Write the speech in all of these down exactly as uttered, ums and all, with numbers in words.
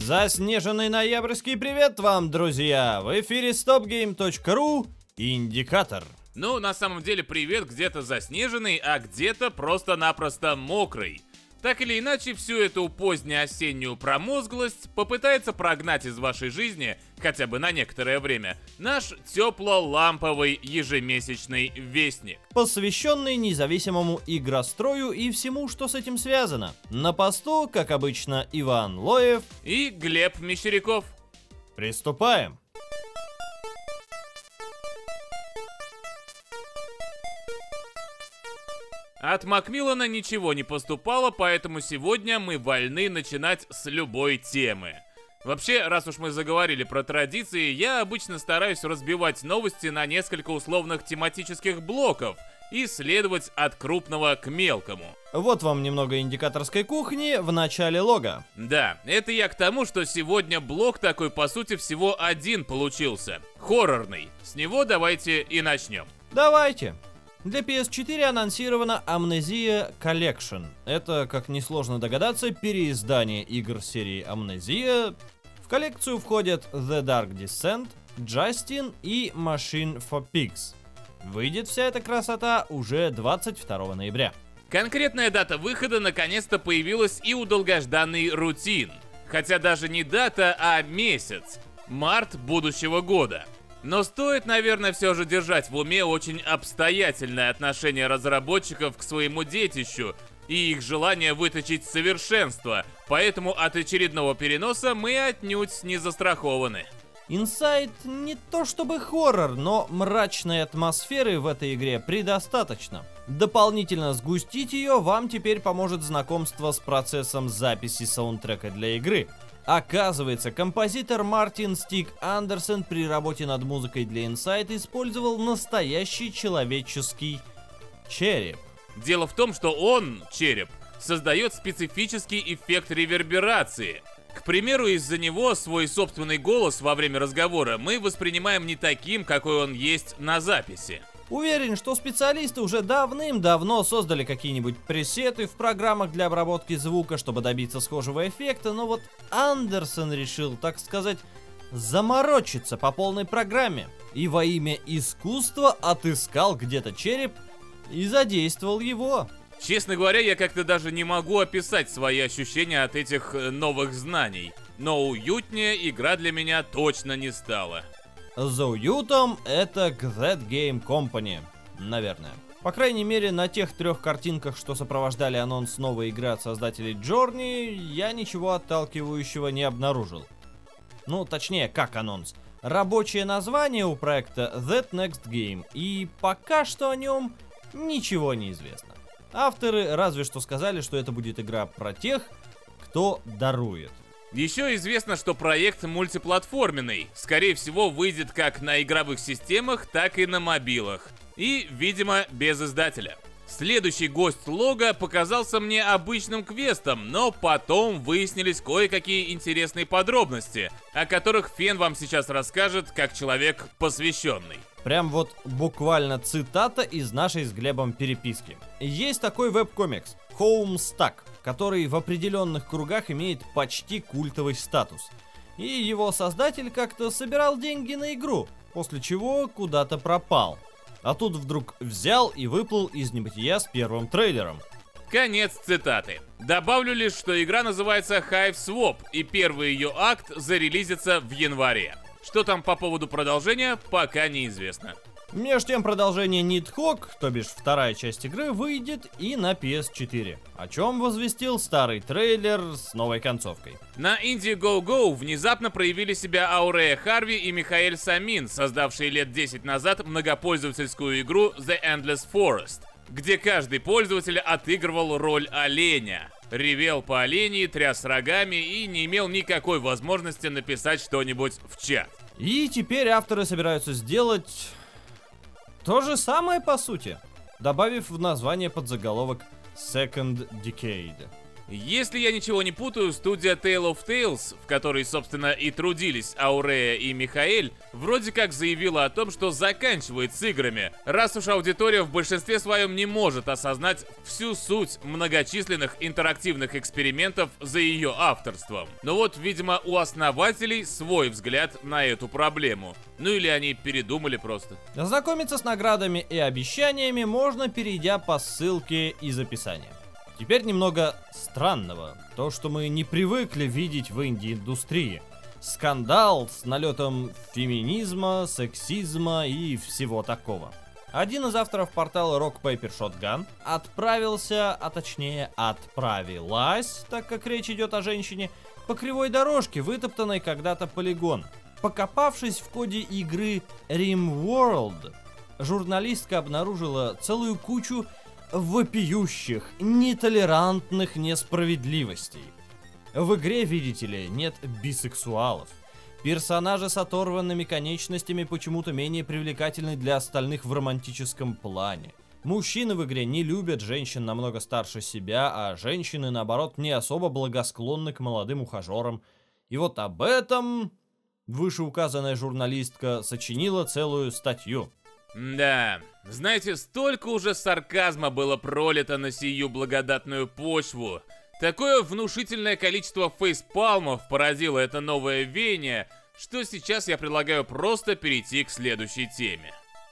Заснеженный ноябрьский привет вам, друзья! В эфире стоп гейм точка ру Индикатор. Ну, на самом деле, привет где-то заснеженный, а где-то просто-напросто мокрый. Так или иначе, всю эту позднеосеннюю промозглость попытается прогнать из вашей жизни, хотя бы на некоторое время, наш тепло-ламповый ежемесячный вестник, Посвященный независимому игрострою и всему, что с этим связано. На посту, как обычно, Иван Лоев и Глеб Мещеряков. Приступаем! От Макмиллана ничего не поступало, поэтому сегодня мы вольны начинать с любой темы. Вообще, раз уж мы заговорили про традиции, я обычно стараюсь разбивать новости на несколько условных тематических блоков и следовать от крупного к мелкому. Вот вам немного индикаторской кухни в начале лога. Да, это я к тому, что сегодня блок такой по сути всего один получился. Хоррорный. С него давайте и начнем. Давайте! Для пи эс четыре анонсирована Amnesia Collection. Это, как несложно догадаться, переиздание игр серии Amnesia. В коллекцию входят The Dark Descent, Justin и Machine for Pigs. Выйдет вся эта красота уже двадцать второго ноября. Конкретная дата выхода наконец-то появилась и у долгожданный Routine. Хотя даже не дата, а месяц. Март будущего года. Но стоит, наверное, все же держать в уме очень обстоятельное отношение разработчиков к своему детищу и их желание выточить совершенство, поэтому от очередного переноса мы отнюдь не застрахованы. Inside не то чтобы хоррор, но мрачной атмосферы в этой игре предостаточно. Дополнительно сгустить ее вам теперь поможет знакомство с процессом записи саундтрека для игры. Оказывается, композитор Мартин Стик Андерсон при работе над музыкой для Inside использовал настоящий человеческий череп. Дело в том, что он, череп, создает специфический эффект реверберации. К примеру, из-за него свой собственный голос во время разговора мы воспринимаем не таким, какой он есть на записи. Уверен, что специалисты уже давным-давно создали какие-нибудь пресеты в программах для обработки звука, чтобы добиться схожего эффекта, но вот Андерсон решил, так сказать, заморочиться по полной программе. И во имя искусства отыскал где-то череп и задействовал его. Честно говоря, я как-то даже не могу описать свои ощущения от этих э, новых знаний. Но уютнее игра для меня точно не стала. За уютом это That Game Company, наверное. По крайней мере, на тех трех картинках, что сопровождали анонс новой игры от создателей Journey, я ничего отталкивающего не обнаружил. Ну, точнее, как анонс. Рабочее название у проекта That Next Game, и пока что о нем ничего не известно. Авторы разве что сказали, что это будет игра про тех, кто дарует. Еще известно, что проект мультиплатформенный. Скорее всего, выйдет как на игровых системах, так и на мобилах. И, видимо, без издателя. Следующий гость лога показался мне обычным квестом, но потом выяснились кое-какие интересные подробности, о которых Фен вам сейчас расскажет, как человек посвященный. Прям вот буквально цитата из нашей с Глебом переписки. Есть такой веб-комикс Homestuck, который в определенных кругах имеет почти культовый статус. И его создатель как-то собирал деньги на игру, после чего куда-то пропал. А тут вдруг взял и выплыл из небытия с первым трейлером. Конец цитаты. Добавлю лишь, что игра называется Hive Swap, и первый ее акт зарелизится в январе. Что там по поводу продолжения, пока неизвестно. Меж тем продолжение Nidhogg, то бишь вторая часть игры, выйдет и на пи эс четыре, о чем возвестил старый трейлер с новой концовкой. На Indiegogo внезапно проявили себя Аурея Харви и Михаэль Самин, создавшие лет десять назад многопользовательскую игру The Endless Forest, где каждый пользователь отыгрывал роль оленя. Ревел по оленьи, тряс рогами и не имел никакой возможности написать что-нибудь в чат. И теперь авторы собираются сделать то же самое по сути, добавив в название подзаголовок Second Decade. Если я ничего не путаю, студия Tale of Tales, в которой, собственно, и трудились Аурея и Михаэль, вроде как заявила о том, что заканчивает с играми, раз уж аудитория в большинстве своем не может осознать всю суть многочисленных интерактивных экспериментов за ее авторством. Но вот, видимо, у основателей свой взгляд на эту проблему. Ну или они передумали просто. Ознакомиться с наградами и обещаниями можно, перейдя по ссылке из описания. Теперь немного странного. То, что мы не привыкли видеть в инди-индустрии. Скандал с налетом феминизма, сексизма и всего такого. Один из авторов портала Rock Paper Shotgun отправился, а точнее отправилась, так как речь идет о женщине, по кривой дорожке, вытоптанной когда-то полигон. Покопавшись в коде игры RimWorld, журналистка обнаружила целую кучу вопиющих, нетолерантных несправедливостей. В игре, видите ли, нет бисексуалов. Персонажи с оторванными конечностями почему-то менее привлекательны для остальных в романтическом плане. Мужчины в игре не любят женщин намного старше себя, а женщины, наоборот, не особо благосклонны к молодым ухажерам. И вот об этом вышеуказанная журналистка сочинила целую статью. Да, знаете, столько уже сарказма было пролито на сию благодатную почву. Такое внушительное количество фейспалмов породило это новое веяние, что сейчас я предлагаю просто перейти к следующей теме.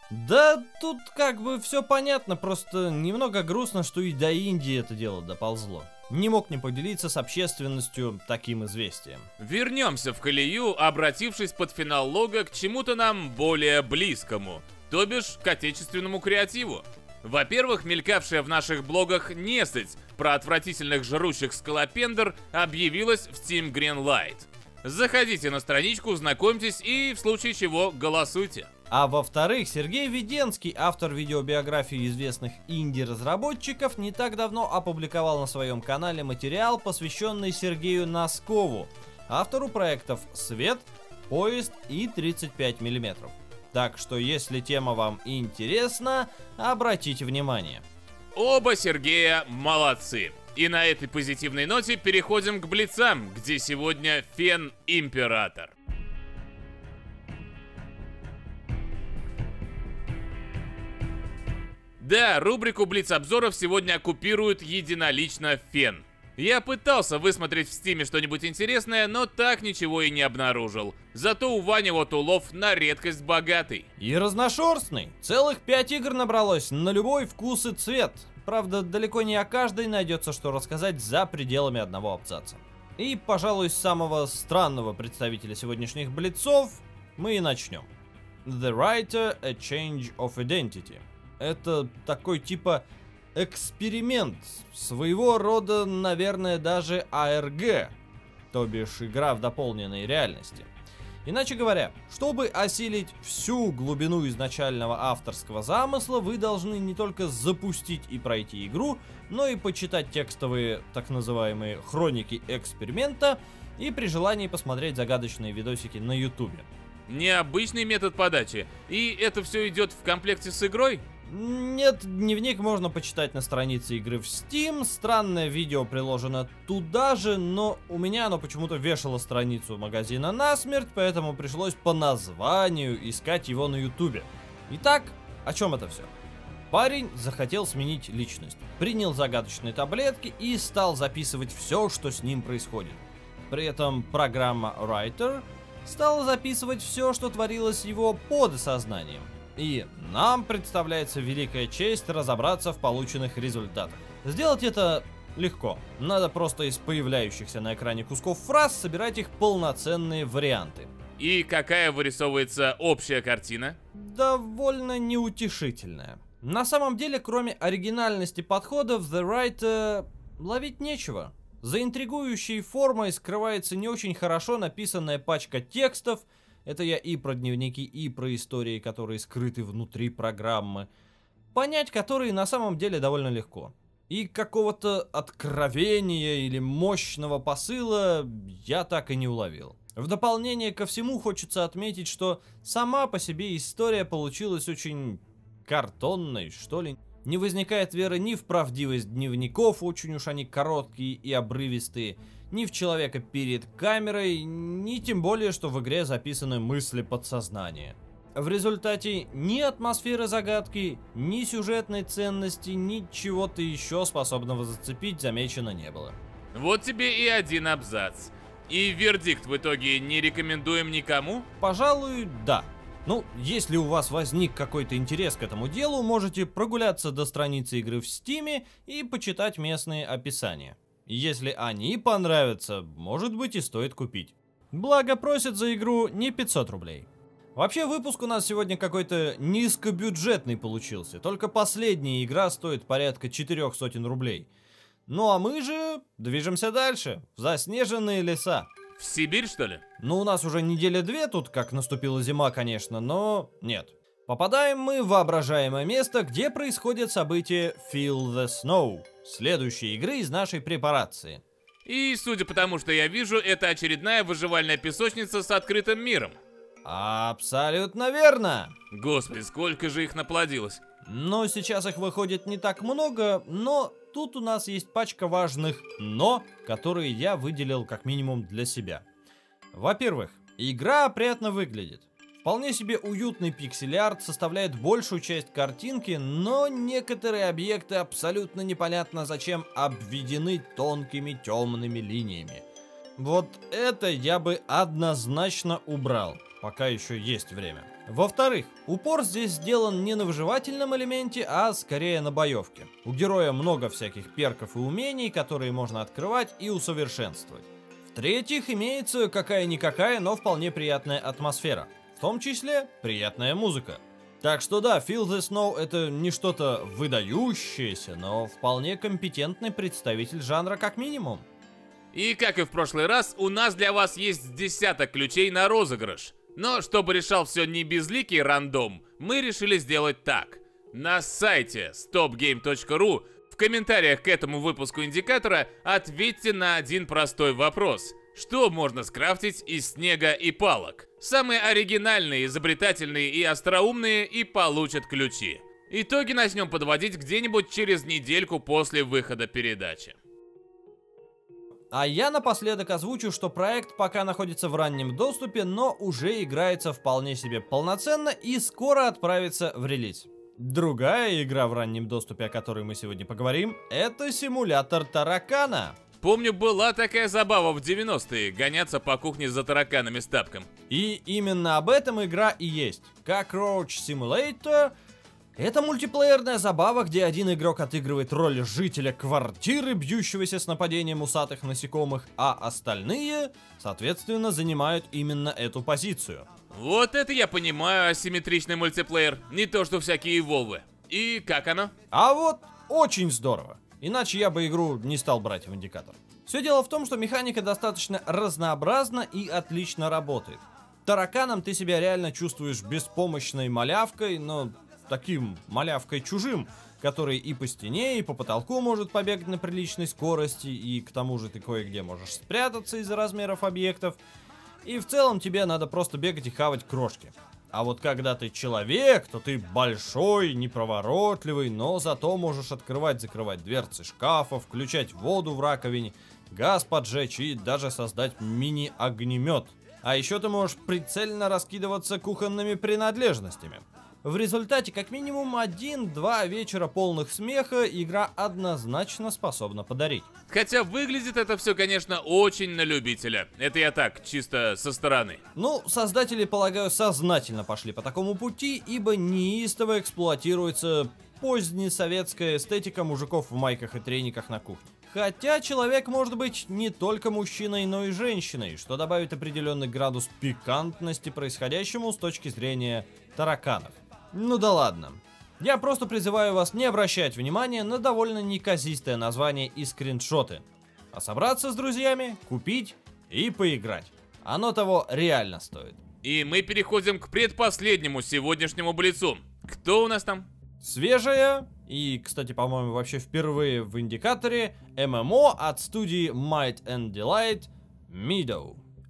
Да, тут как бы все понятно, просто немного грустно, что и до Индии это дело доползло. Не мог не поделиться с общественностью таким известием. Вернемся в колею, обратившись под финал лога к чему-то нам более близкому. То бишь, к отечественному креативу. Во-первых, мелькавшая в наших блогах несыть про отвратительных жрущих скалопендр объявилась в Team Greenlight. Заходите на страничку, знакомьтесь и, в случае чего, голосуйте. А во-вторых, Сергей Веденский, автор видеобиографии известных инди-разработчиков, не так давно опубликовал на своем канале материал, посвященный Сергею Носкову, автору проектов «Свет», «Поезд» и тридцать пять миллиметров. Так что, если тема вам интересна, обратите внимание. Оба Сергея молодцы. И на этой позитивной ноте переходим к блицам, где сегодня Фен Император. Да, рубрику Блиц-обзоров сегодня оккупирует единолично Фен. Я пытался высмотреть в стиме что-нибудь интересное, но так ничего и не обнаружил. Зато у Вани вот улов на редкость богатый. И разношерстный. Целых пять игр набралось, на любой вкус и цвет. Правда, далеко не о каждой найдется что рассказать за пределами одного абзаца. И, пожалуй, с самого странного представителя сегодняшних блицов мы и начнем. The Writer: A Change of Identity. Это такой типа эксперимент, своего рода, наверное, даже а эр джи, то бишь игра в дополненной реальности. Иначе говоря, чтобы осилить всю глубину изначального авторского замысла, вы должны не только запустить и пройти игру, но и почитать текстовые так называемые хроники эксперимента и при желании посмотреть загадочные видосики на ютубе. Необычный метод подачи. И это все идет в комплекте с игрой? Нет, дневник можно почитать на странице игры в Steam, странное видео приложено туда же, но у меня оно почему-то вешало страницу магазина насмерть, поэтому пришлось по названию искать его на ютубе. Итак, о чем это все? Парень захотел сменить личность, принял загадочные таблетки и стал записывать все, что с ним происходит. При этом программа Writer стала записывать все, что творилось с его подсознанием. И нам представляется великая честь разобраться в полученных результатах. Сделать это легко. Надо просто из появляющихся на экране кусков фраз собирать их полноценные варианты. И какая вырисовывается общая картина? Довольно неутешительная. На самом деле, кроме оригинальности подхода, в The Writer ловить нечего. За интригующей формой скрывается не очень хорошо написанная пачка текстов. Это я и про дневники, и про истории, которые скрыты внутри программы, понять которые на самом деле довольно легко. И какого-то откровения или мощного посыла я так и не уловил. В дополнение ко всему хочется отметить, что сама по себе история получилась очень картонной, что ли. Не возникает веры ни в правдивость дневников, очень уж они короткие и обрывистые, ни в человека перед камерой, ни тем более, что в игре записаны мысли подсознания. В результате ни атмосферы загадки, ни сюжетной ценности, ни чего-то еще способного зацепить замечено не было. Вот тебе и один абзац. И вердикт в итоге не рекомендуем никому? Пожалуй, да. Ну, если у вас возник какой-то интерес к этому делу, можете прогуляться до страницы игры в Стиме и почитать местные описания. Если они понравятся, может быть и стоит купить. Благо просят за игру не пятьсот рублей. Вообще выпуск у нас сегодня какой-то низкобюджетный получился. Только последняя игра стоит порядка четырех сотен рублей. Ну а мы же движемся дальше, в заснеженные леса. В Сибирь, что ли? Ну, у нас уже неделя две тут, как наступила зима, конечно, но нет. Попадаем мы в воображаемое место, где происходят события Feel the Snow, следующей игры из нашей препарации. И, судя по тому, что я вижу, это очередная выживальная песочница с открытым миром. Абсолютно верно. Господи, сколько же их наплодилось. Но сейчас их выходит не так много, но тут у нас есть пачка важных «но», которые я выделил как минимум для себя. Во-первых, игра опрятно выглядит. Вполне себе уютный пиксель-арт составляет большую часть картинки, но некоторые объекты абсолютно непонятно зачем обведены тонкими темными линиями. Вот это я бы однозначно убрал, пока еще есть время. Во-вторых, упор здесь сделан не на выживательном элементе, а скорее на боевке. У героя много всяких перков и умений, которые можно открывать и усовершенствовать. В-третьих, имеется какая-никакая, но вполне приятная атмосфера. В том числе приятная музыка. Так что да, Feel the Snow это не что-то выдающееся, но вполне компетентный представитель жанра как минимум. И как и в прошлый раз, у нас для вас есть десяток ключей на розыгрыш. Но чтобы решал все не безликий рандом, мы решили сделать так. На сайте стоп гейм точка ру в комментариях к этому выпуску индикатора ответьте на один простой вопрос. Что можно скрафтить из снега и палок? Самые оригинальные, изобретательные и остроумные и получат ключи. Итоги начнем подводить где-нибудь через недельку после выхода передачи. А я напоследок озвучу, что проект пока находится в раннем доступе, но уже играется вполне себе полноценно и скоро отправится в релиз. Другая игра в раннем доступе, о которой мы сегодня поговорим, это симулятор таракана. Помню, была такая забава в девяностые, гоняться по кухне за тараканами с тапком. И именно об этом игра и есть. Cockroach Simulator — это мультиплеерная забава, где один игрок отыгрывает роль жителя квартиры, бьющегося с нападением усатых насекомых, а остальные, соответственно, занимают именно эту позицию. Вот это я понимаю асимметричный мультиплеер, не то что всякие волвы. И как оно? А вот очень здорово. Иначе я бы игру не стал брать в индикатор. Все дело в том, что механика достаточно разнообразна и отлично работает. Тараканом ты себя реально чувствуешь беспомощной малявкой, но таким малявкой чужим, который и по стене, и по потолку может побегать на приличной скорости, и к тому же ты кое-где можешь спрятаться из-за размеров объектов. И в целом тебе надо просто бегать и хавать крошки. А вот когда ты человек, то ты большой, неповоротливый, но зато можешь открывать-закрывать дверцы шкафа, включать воду в раковине, газ поджечь и даже создать мини-огнемет. А еще ты можешь прицельно раскидываться кухонными принадлежностями. В результате как минимум один-два вечера полных смеха игра однозначно способна подарить. Хотя выглядит это все, конечно, очень на любителя. Это я так, чисто со стороны. Ну, создатели, полагаю, сознательно пошли по такому пути, ибо неистово эксплуатируется позднесоветская эстетика мужиков в майках и трениках на кухне. Хотя человек может быть не только мужчиной, но и женщиной, что добавит определенный градус пикантности происходящему с точки зрения тараканов. Ну да ладно. Я просто призываю вас не обращать внимания на довольно неказистое название и скриншоты, а собраться с друзьями, купить и поиграть. Оно того реально стоит. И мы переходим к предпоследнему сегодняшнему блицу. Кто у нас там? Свежая и, кстати, по-моему, вообще впервые в индикаторе эм эм о от студии Might and Delight Meadow.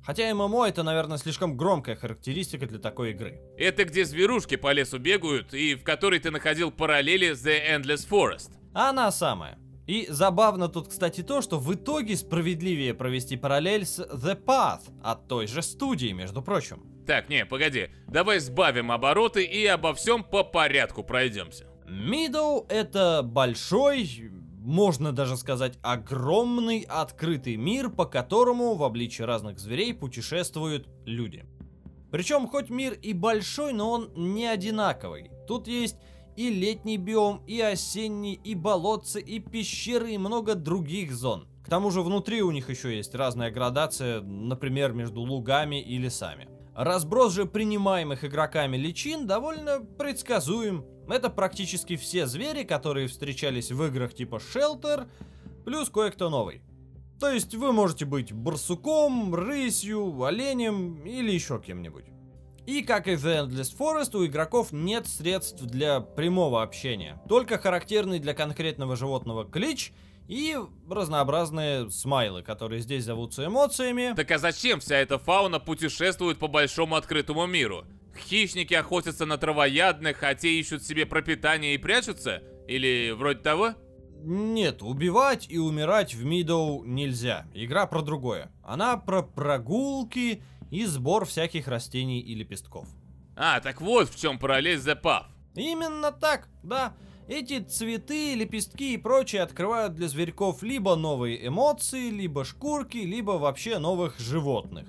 Хотя эм эм о это, наверное, слишком громкая характеристика для такой игры. Это где зверушки по лесу бегают, и в которой ты находил параллели с The Endless Forest. Она самая. И забавно тут, кстати, то, что в итоге справедливее провести параллель с The Path от той же студии, между прочим. Так, не, погоди, давай сбавим обороты и обо всем по порядку пройдемся. Meadow — это большой, можно даже сказать огромный открытый мир, по которому в обличии разных зверей путешествуют люди. Причем хоть мир и большой, но он не одинаковый. Тут есть и летний биом, и осенний, и болотцы, и пещеры, и много других зон. К тому же внутри у них еще есть разная градация, например, между лугами и лесами. Разброс же принимаемых игроками личин довольно предсказуем. Это практически все звери, которые встречались в играх типа Shelter, плюс кое-кто новый. То есть вы можете быть барсуком, рысью, оленем или еще кем-нибудь. И как и в The Endless Forest, у игроков нет средств для прямого общения. Только характерный для конкретного животного клич и разнообразные смайлы, которые здесь зовутся эмоциями. Так а зачем вся эта фауна путешествует по большому открытому миру? Хищники охотятся на травоядных, а те ищут себе пропитание и прячутся? Или вроде того? Нет, убивать и умирать в Meadow нельзя. Игра про другое. Она про прогулки и сбор всяких растений и лепестков. А, так вот в чем параллель с The Path. Именно так, да. Эти цветы, лепестки и прочее открывают для зверьков либо новые эмоции, либо шкурки, либо вообще новых животных.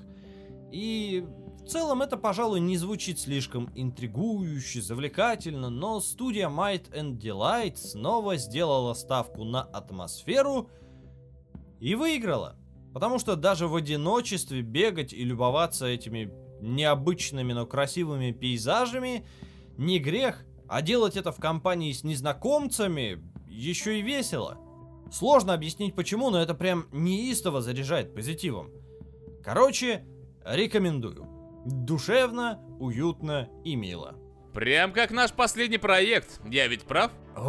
И в целом это, пожалуй, не звучит слишком интригующе, завлекательно, но студия Might and Delight снова сделала ставку на атмосферу и выиграла. Потому что даже в одиночестве бегать и любоваться этими необычными, но красивыми пейзажами не грех, а делать это в компании с незнакомцами еще и весело. Сложно объяснить почему, но это прям неистово заряжает позитивом. Короче, рекомендую. Душевно, уютно и мило. Прям как наш последний проект, я ведь прав?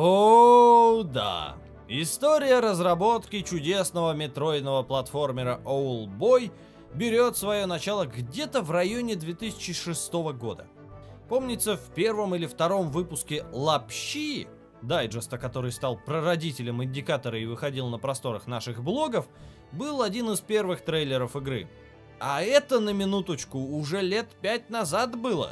О, да. История разработки чудесного метроидного платформера Owlboy берет свое начало где-то в районе две тысячи шестого года. Помнится, в первом или втором выпуске Лапщи, дайджеста, который стал прародителем индикатора и выходил на просторах наших блогов, был один из первых трейлеров игры. А это, на минуточку, уже лет пять назад было.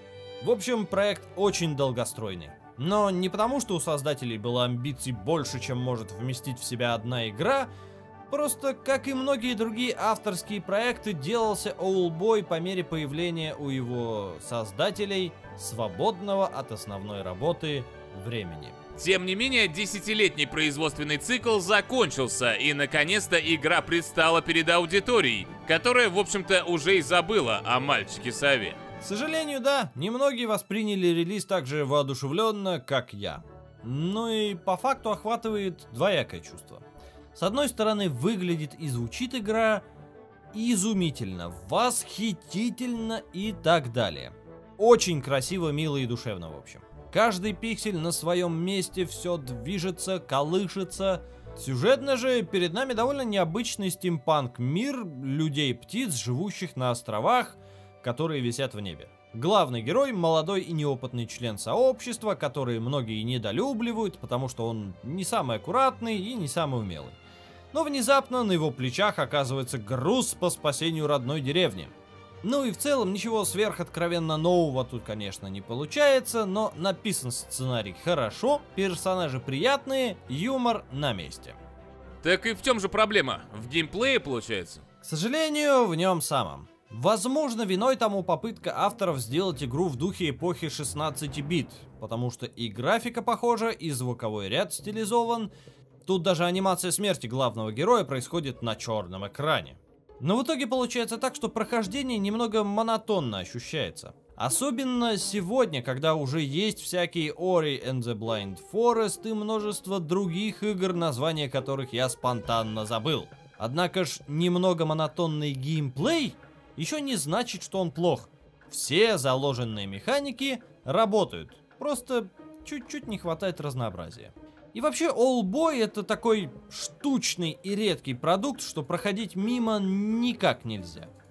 В общем, проект очень долгостройный. Но не потому, что у создателей было амбиций больше, чем может вместить в себя одна игра, просто, как и многие другие авторские проекты, делался Owlboy по мере появления у его создателей свободного от основной работы времени. Тем не менее, десятилетний производственный цикл закончился, и наконец-то игра предстала перед аудиторией, которая, в общем-то, уже и забыла о мальчике Сове. К сожалению, да, немногие восприняли релиз так же воодушевленно, как я. Ну и по факту охватывает двоякое чувство. С одной стороны, выглядит и звучит игра изумительно, восхитительно и так далее. Очень красиво, мило и душевно, в общем. Каждый пиксель на своем месте, все движется, колышется. Сюжетно же перед нами довольно необычный стимпанк-мир людей-птиц, живущих на островах, которые висят в небе. Главный герой — молодой и неопытный член сообщества, который многие недолюбливают, потому что он не самый аккуратный и не самый умелый. Но внезапно на его плечах оказывается груз по спасению родной деревни. Ну и в целом ничего сверхоткровенно нового тут, конечно, не получается, но написан сценарий хорошо, персонажи приятные, юмор на месте. Так и в чем же проблема? В геймплее, получается? К сожалению, в нем самом. Возможно, виной тому попытка авторов сделать игру в духе эпохи шестнадцати бит, потому что и графика похожа, и звуковой ряд стилизован. Тут даже анимация смерти главного героя происходит на черном экране. Но в итоге получается так, что прохождение немного монотонно ощущается. Особенно сегодня, когда уже есть всякие Ori and the Blind Forest и множество других игр, названия которых я спонтанно забыл. Однако ж немного монотонный геймплей еще не значит, что он плох. Все заложенные механики работают, просто чуть-чуть не хватает разнообразия. И вообще, Owlboy — это такой штучный и редкий продукт, что проходить мимо никак нельзя.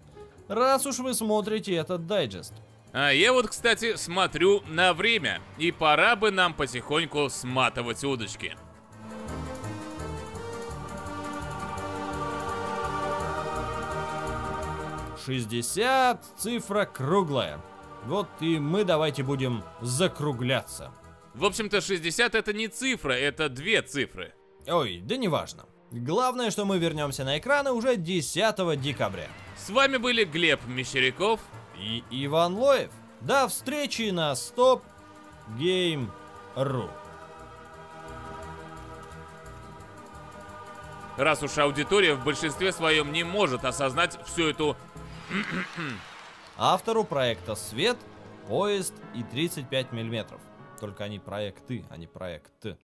раз уж вы смотрите этот дайджест. А я вот, кстати, смотрю на время, и пора бы нам потихоньку сматывать удочки. шестьдесят, цифра круглая. Вот и мы давайте будем закругляться. В общем-то, шестьдесят это не цифра, это две цифры. Ой, да неважно. Главное, что мы вернемся на экраны уже десятого декабря. С вами были Глеб Мещеряков и Иван Лоев. До встречи на Stop Game точка ру. Раз уж аудитория в большинстве своем не может осознать всю эту... Автору проекта «Свет», «Поезд» и тридцать пять миллиметров. Только они проекты, а не проекты.